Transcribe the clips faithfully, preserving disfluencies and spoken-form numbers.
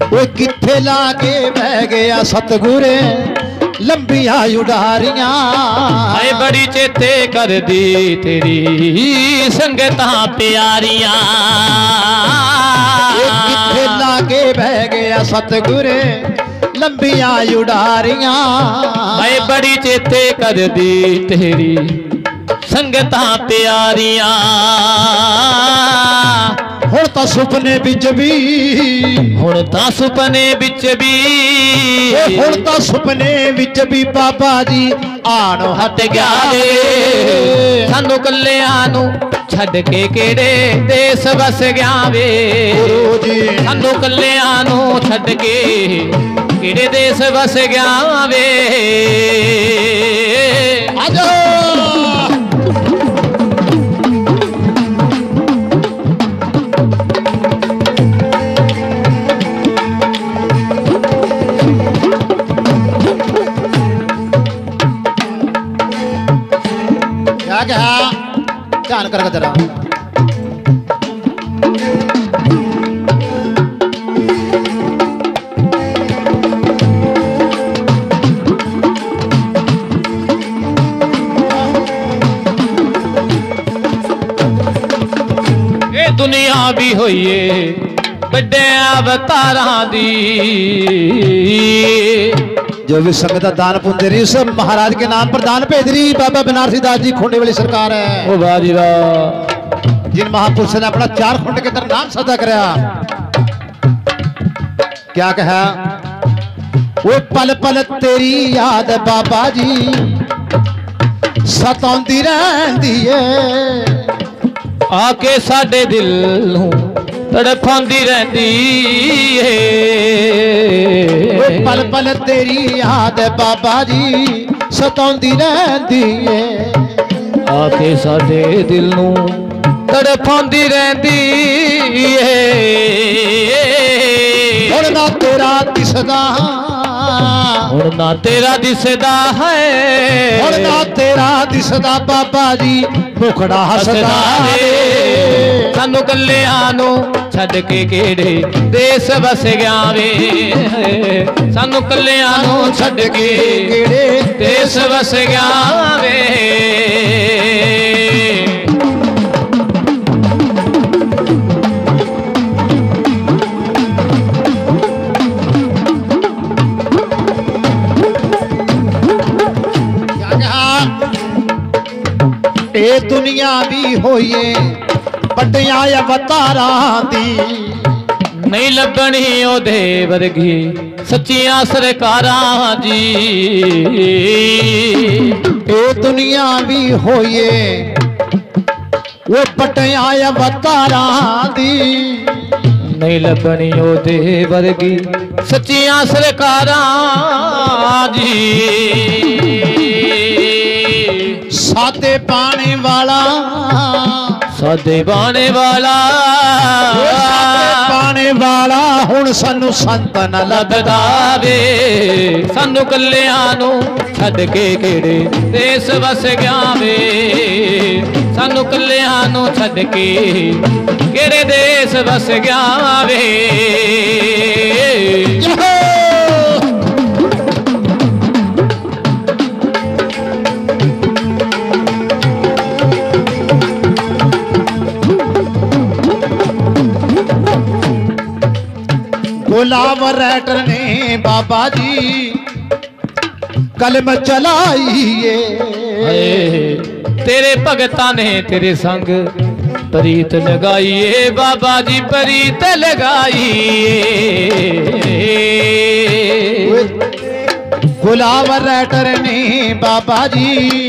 वो किथे लाके बह गया सतगुरे लंबिया उडारियां। हाय बड़ी चेते कर दी तेरी संगतां प्यारियां। किथे लाके बह गया सतगुरे लंबिया उडारियां। हाय बड़ी चेते कर दी तेरी संगतां प्यारियां। हुण तां सुपने विच भी हुण तां सुपने विच भी हुण तां सुपने विच भी बाबा जी आण हट गया वे। सानू कल्लियां नू छड्ड के केड़े देस वस गया वे। सानू कल्लियां नू छड्ड के केड़े देस वस गया वे। आजो क्या ध्यान कर जरा। ये दुनिया भी होइए बड़े अवतारां दी। जो भी संगत दान पुण्य दे रही सब महाराज के नाम पर दान भेज रही। बाबा बनारसी दास जी खोंडे वाली सरकार है। ओ वाह जी वाह। जिन महापुरुषों ने अपना चार खुंड के अंदर नाम सदा कराया। क्या कहा वो पल पल तेरी याद बाबा जी सताउंदी रहंदी है। आके साडे दिल नूं तड़फांदी रहंदी है। पल पल तेरी याद बाबा जी सताउंदी रहंदी है। आके साडे दिल नूं तड़फांदी रहंदी है। हुण ना तेरा दिसदा हुण ना तेरा दिसदा है। हुण ना तेरा दिसदा बाबा जी मुखड़ा हसदा है। सानू कल्लियां नू छड्ड के केड़े देस वस गया वे। सानू कल्लियां नू छड्ड के केड़े देस वस गया वे। ए दुनिया भी होइए बड़िया अवतारां दी। नहीं लभनी ओदे वर्गी सच्चियां सरकारां जी। ए दुनिया भी होइए वो बड़िया अवतारां दी। नहीं लभनी ओदे वर्गी सच्चियां सरकारां जी। सादे पाने वाला सादे बाने वाला पाने वाला हुण सानू संत न लभदा वे। सानू कल्लियां नू छड्ड के केड़े देस वस गया वे। सानू कल्लियां नू छड्ड के केड़े देस वस गया वे। गुलाम रैटर ने बाबा जी कलम चलाइए। तेरे भगतां ने तेरे संग प्रीत लगाइए बाबा जी प्रीत लगाइए। गुलाम रैटर ने बाबा जी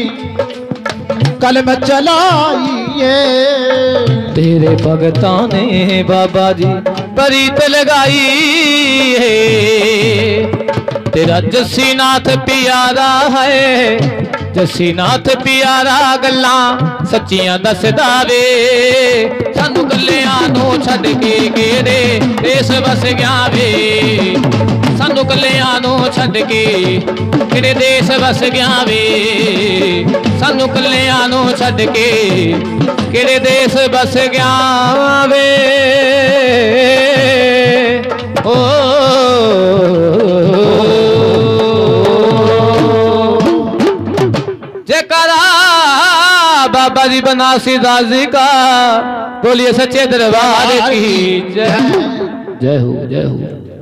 कलम चलाइए। तेरे भगतां ने बाबा जी प्रीत लगाई है। तेरा जसीनाथ प्यारा है। जसीनाथ प्यारा गल्लां सच्चियां दसदा वे। सानू कल्लियां नू छड्ड के केड़े देस वस गया वे। सानू कल्लियां नू छड्ड के केड़े देस वस गया वे। सानू कल्लियां नू छड्ड के केड़े देस बस गया वे। ओ बाबा जी बनारसी दास जी का। बोलिए सच्चे दरबार की जय। जय हो जय हो।